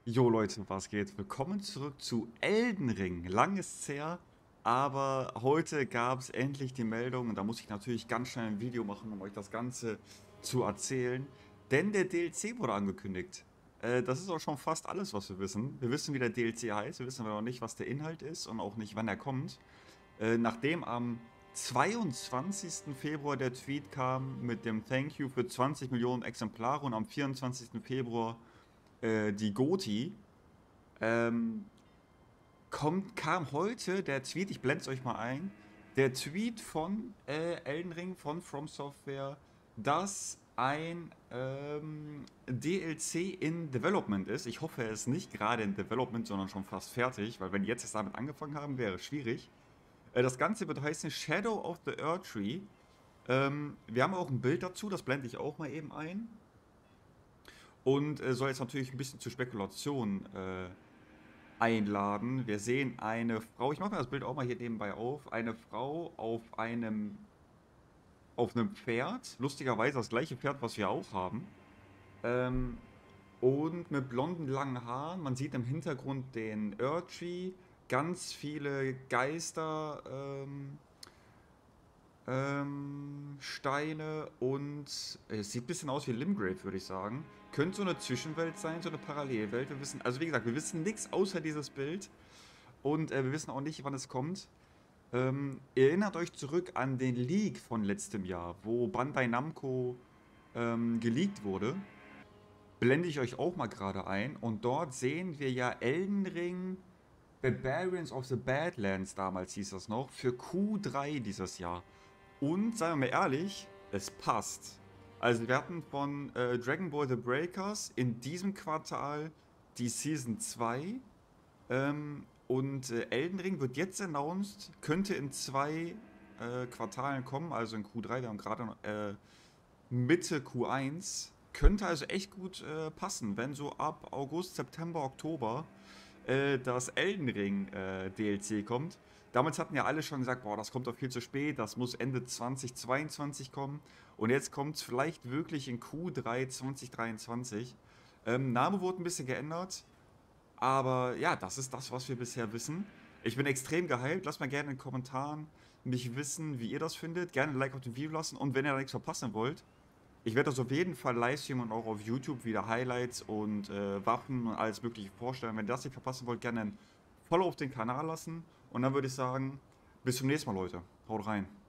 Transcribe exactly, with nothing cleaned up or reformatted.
Jo Leute, was geht? Willkommen zurück zu Elden Ring. Lang ist's her, aber heute gab es endlich die Meldung und da muss ich natürlich ganz schnell ein Video machen, um euch das Ganze zu erzählen. Denn der D L C wurde angekündigt. Äh, das ist auch schon fast alles, was wir wissen. Wir wissen, wie der D L C heißt, wir wissen aber noch nicht, was der Inhalt ist und auch nicht, wann er kommt. Äh, nachdem am zweiundzwanzigsten Februar der Tweet kam mit dem Thank you für zwanzig Millionen Exemplare und am vierundzwanzigsten Februar äh, die GOTY, ähm, kommt, kam heute der Tweet, ich blende es euch mal ein, der Tweet von äh, Elden Ring, von From Software, dass ein ähm, D L C in Development ist. Ich hoffe, er ist nicht gerade in Development, sondern schon fast fertig, weil wenn die jetzt erst damit angefangen haben, wäre es schwierig. Äh, das Ganze wird heißen Shadow of the Erdtree. Ähm, wir haben auch ein Bild dazu, das blende ich auch mal eben ein. Und äh, soll jetzt natürlich ein bisschen zur Spekulation äh, einladen. Wir sehen eine Frau, ich mache mir das Bild auch mal hier nebenbei auf, eine Frau auf einem, auf einem Pferd, lustigerweise das gleiche Pferd, was wir auch haben, ähm, und mit blonden, langen Haaren. Man sieht im Hintergrund den Erdtree, ganz viele Geister, ähm, ähm, Steine und es sieht ein bisschen aus wie Limgrave, würde ich sagen. Könnte so eine Zwischenwelt sein, so eine Parallelwelt. Wir wissen, also wie gesagt, wir wissen nichts außer dieses Bild. Und äh, wir wissen auch nicht, wann es kommt. Ähm, erinnert euch zurück an den Leak von letztem Jahr, wo Bandai Namco ähm, geleakt wurde. Blende ich euch auch mal gerade ein. Und dort sehen wir ja Elden Ring Barbarians of the Badlands, damals hieß das noch, für Q drei dieses Jahr. Und seien wir mal ehrlich, es passt. Also wir hatten von äh, Dragon Ball The Breakers in diesem Quartal die Season zwei. Ähm, und äh, Elden Ring wird jetzt announced, könnte in zwei äh, Quartalen kommen, also in Q drei, wir haben gerade noch, äh, Mitte Q eins. Könnte also echt gut äh, passen, wenn so ab August, September, Oktober äh, das Elden Ring äh, D L C kommt. Damals hatten ja alle schon gesagt, boah, das kommt doch viel zu spät, das muss Ende zwanzig zweiundzwanzig kommen. Und jetzt kommt es vielleicht wirklich in Q drei zwanzig dreiundzwanzig. Ähm, Name wurde ein bisschen geändert. Aber ja, das ist das, was wir bisher wissen. Ich bin extrem gehypt. Lasst mal gerne in den Kommentaren mich wissen, wie ihr das findet. Gerne ein Like auf dem Video lassen. Und wenn ihr da nichts verpassen wollt, ich werde das auf jeden Fall livestreamen und auch auf YouTube wieder Highlights und äh, Waffen und alles Mögliche vorstellen. Wenn ihr das nicht verpassen wollt, gerne ein Follow auf den Kanal lassen. Und dann würde ich sagen, bis zum nächsten Mal, Leute. Haut rein.